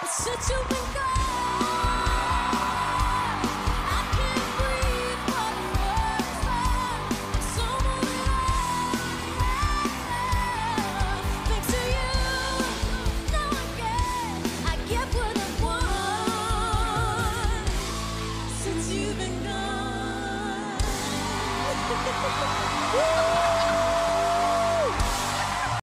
Since you've been gone, I can't breathe for the first time. Someone else. Thanks to you, now I get what I want. Since you've been gone.